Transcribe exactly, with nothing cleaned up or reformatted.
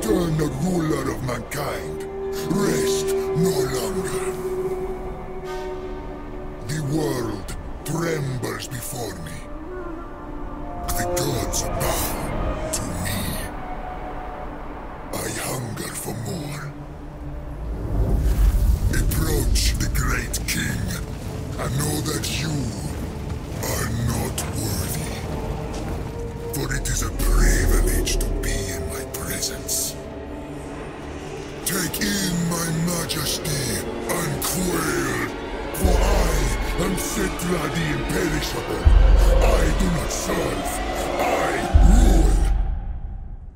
eternal ruler of mankind, rest no longer. The world trembles before me. The gods bow to me. I hunger for more. Approach the great king, and know that you are not worthy. For it is a privilege to be in my presence. Take in my majesty and quail, for I am Settra the Imperishable. I do not serve, I